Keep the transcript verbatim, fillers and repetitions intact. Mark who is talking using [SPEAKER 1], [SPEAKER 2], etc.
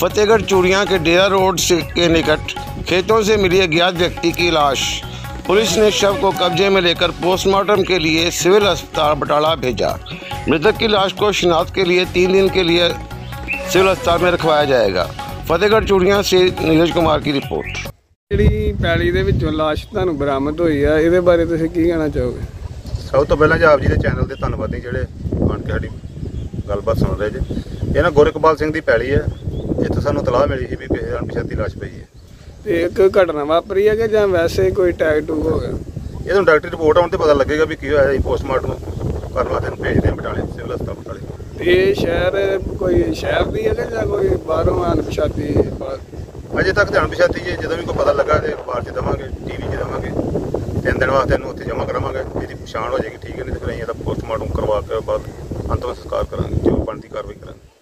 [SPEAKER 1] फतेहगढ़ चूड़ियाँ के डेरा रोड से के निकट खेतों से मिली अज्ञात व्यक्ति की लाश। पुलिस ने शव को कब्जे में लेकर पोस्टमार्टम के लिए सिविल अस्पताल बटाला भेजा। मृतक की लाश को शिनाख्त के लिए तीन दिन के लिए सिविल अस्पताल में रखवाया जाएगा। फतेहगढ़ चूड़ियाँ से नीरज कुमार की रिपोर्ट।
[SPEAKER 2] ਜਿਹੜੀ ਪੈਲੀ ਦੇ ਵਿੱਚੋਂ ਲਾਸ਼ ਤੁਹਾਨੂੰ ਬਰਾਮਦ ਹੋਈ ਆ, ਇਹਦੇ ਬਾਰੇ ਤੁਸੀਂ ਕੀ ਕਹਿਣਾ ਚਾਹੋਗੇ?
[SPEAKER 3] ਸਭ ਤੋਂ ਪਹਿਲਾਂ ਜੀ ਆਪ ਜੀ ਦੇ ਚੈਨਲ ਦੇ ਧੰਨਵਾਦੀ ਜਿਹੜੇ ਆਣ ਕੇ ਸਾਡੀ ਗੱਲਬਾਤ ਸੁਣ ਰਹੇ ਜੀ। ਇਹ ਨਾ ਗੁਰਕਬਾਲ ਸਿੰਘ ਦੀ ਪੈਲੀ ਹੈ, ਇੱਥੇ ਸਾਨੂੰ ਤਲਾਹ ਮਿਲੀ ਸੀ ਵੀ ਕਿਸੇ ਅਣਪਛਾਤੀ ਲਾਸ਼ ਪਈ ਹੈ।
[SPEAKER 2] ਤੇ ਇੱਕ ਘਟਨਾ ਵਾਪਰੀ ਹੈ ਕਿ ਜਾਂ ਵੈਸੇ ਕੋਈ ਟੈਗ ਟੂਗ ਹੋ ਗਿਆ?
[SPEAKER 3] ਇਹਨੂੰ ਡਾਕਟਰੀ ਰਿਪੋਰਟ ਆਉਣ ਤੇ ਪਤਾ ਲੱਗੇਗਾ ਵੀ ਕੀ ਹੋਇਆ ਜੀ। ਪੋਸਟਮਾਰਟਮ ਕਰਨ ਵਾਸਤੇ ਇਹਨੂੰ ਭੇਜਦੇ ਹਾਂ ਬਟਾਲੇ ਸਿਵਲ ਹਸਪਤਾਲ ਬਟਾਲੇ।
[SPEAKER 2] ਤੇ ਇਹ ਸ਼ਹਿਰ ਕੋਈ ਸ਼ਹਿਰ ਦੀ ਹੈ ਕਿ ਜਾਂ ਕੋਈ ਬਾਹਰੋਂ ਅਣਪਛਾਤੀ?
[SPEAKER 3] ਅਜੇ ਤੱਕ ਤਾਂ ਅਣਪਛਾਤੀ ਜੀ, ਜਦੋਂ ਵੀ ਕੋਈ ਪਤਾ ਲੱਗਾ ਤੇ ਅਖਬਾਰ 'ਚ ਦੇਵਾਂਗੇ, ਟੀ ਵੀ 'ਚ ਦੇਵਾਂਗੇ। ਤਿੰਨ ਦਿਨ ਵਾਸਤੇ ਇਹਨੂੰ ਉੱਥੇ ਜਮ੍ਹਾਂ ਕਰਾਵਾਂਗੇ। ਇਹਦੀ ਪਛਾਣ ਹੋ ਜਾਏਗੀ ਠੀਕ ਹੈ, ਨਹੀਂ ਤਾਂ ਫਿਰ ਅਸੀਂ ਇਹਦਾ ਪੋਸਟਮਾਰਟਮ ਕਰਵਾ ਕੇ ਬਾਅਦ ਅੰਤਿਮ ਸੰਸਕਾਰ ਕਰਾਂਗੇ, ਜੋ ਬਣਦੀ ਕਾਰਵਾਈ ਕਰਾਂਗੇ।